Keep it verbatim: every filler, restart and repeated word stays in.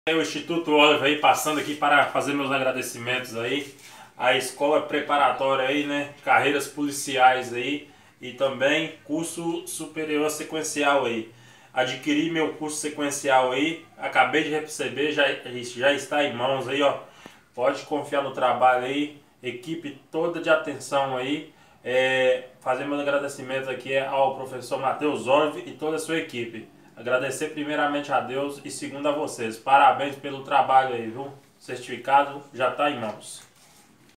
O Instituto Olive aí passando aqui para fazer meus agradecimentos aí à escola preparatória aí, né, carreiras policiais aí e também curso superior sequencial aí. Adquiri meu curso sequencial aí, acabei de receber, já, já está em mãos aí, ó. Pode confiar no trabalho aí, equipe toda de atenção aí. É, fazer meus agradecimentos aqui ao professor Matheus Olive e toda a sua equipe. Agradecer primeiramente a Deus e segundo a vocês. Parabéns pelo trabalho aí, viu? O certificado já está em mãos.